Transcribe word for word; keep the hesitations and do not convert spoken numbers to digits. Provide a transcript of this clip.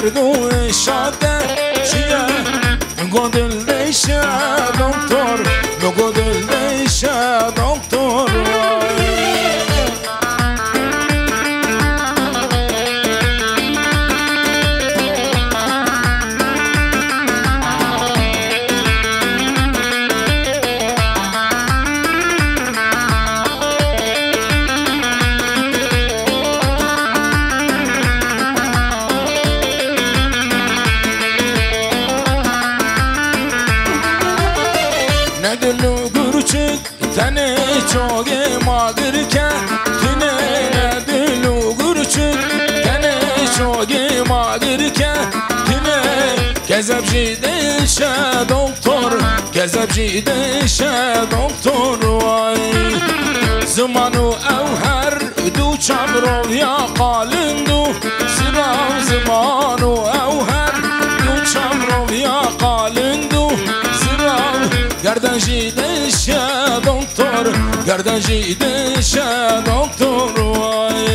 دردو شاده چیه بگو دل دیشه دکتر بگو دل دیشه دکتر ندلو گروچک تنه چوگه مادر که تنه ندلو گروچک تنه چوگه مادر که تنه کذب جیده شه دکتر کذب جیده شه دکتر وای زمانو او هر دو چمرو یا قالندو سرام زمانو او هر دو چمرو یا قالندو گردن جیده شه دکتر گردن جیده شه دکتر وای